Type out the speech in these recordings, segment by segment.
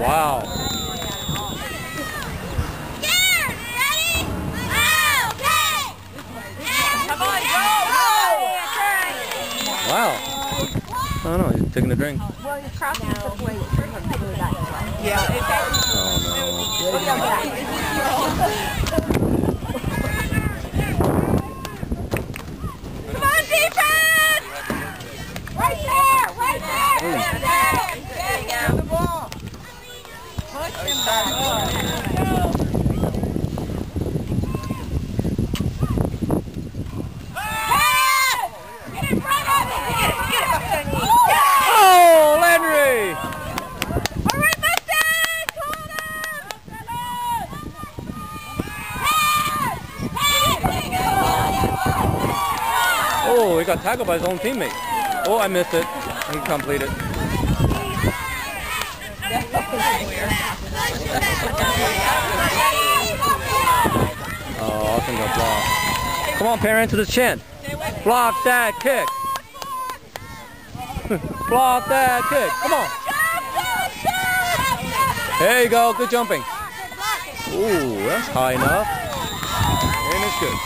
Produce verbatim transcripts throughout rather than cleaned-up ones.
Wow. Wow. I don't know, he's taking a drink. Well, you're crossing the way. Yeah. Oh no. Come on, defense! Right there! Right there! Right there! Get the ball. Push him back. Oh, Landry! All right, Mustang! Hold on! Oh, he got tackled by his own teammate. Oh, I missed it. He completed. Oh, Austin got blocked. Come on, parent, to the chin. Block that kick. Block that kick. Come on. There you go. Good jumping. Ooh, that's high enough. And it's good.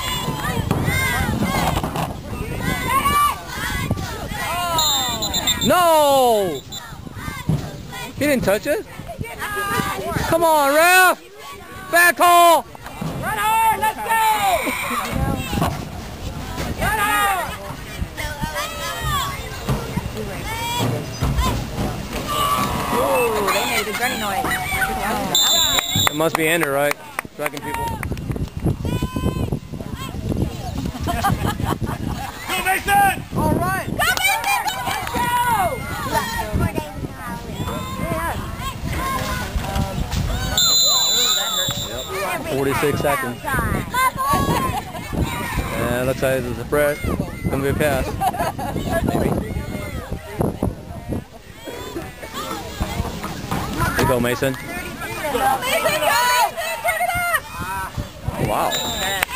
No! He didn't touch it. Come on, ref! Back hole! Run hard! Let's go! Run hard! Ooh, they made a grunty noise. It must be Andrew, right? Tracking people. Go, Mason! All right. Go, Mason! Let's go! forty-six seconds. Yeah, looks like there's a threat. Gonna be a pass. Maybe. There you go, Mason. Mason, go! Mason, turn it up! Wow.